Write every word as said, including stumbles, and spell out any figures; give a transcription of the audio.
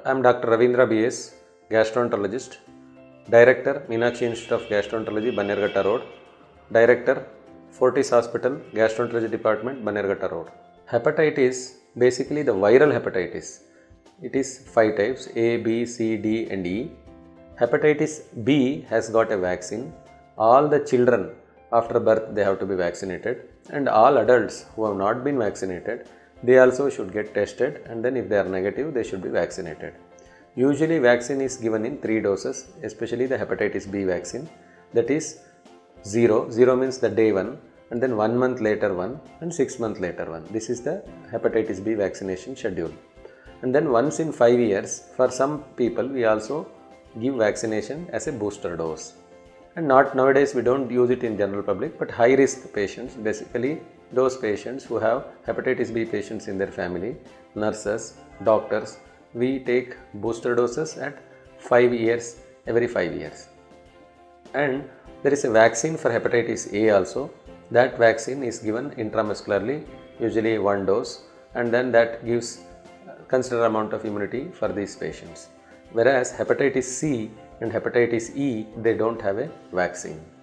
I am Doctor Ravindra B S, gastroenterologist, Director, Meenakshi Institute of Gastroenterology, Bannerghatta Road, Director, Fortis Hospital, Gastroenterology Department, Bannerghatta Road. Hepatitis, basically the viral hepatitis. It is five types: A, B, C, D and E. Hepatitis B has got a vaccine. All the children after birth they have to be vaccinated, and all adults who have not been vaccinated, they also should get tested, and then if they are negative they should be vaccinated. Usually vaccine is given in three doses, especially the hepatitis B vaccine, that is zero, zero means the day one, and then one month later one, and six month later one. This is the hepatitis B vaccination schedule. And then once in five years, for some people we also give vaccination as a booster dose. And not nowadays we don't use it in general public, but high risk patients, basically those patients who have hepatitis B patients in their family, nurses, doctors, we take booster doses at five years, every five years. And there is a vaccine for hepatitis A also. That vaccine is given intramuscularly, usually one dose, and then that gives considerable amount of immunity for these patients. Whereas hepatitis C and hepatitis E, they don't have a vaccine.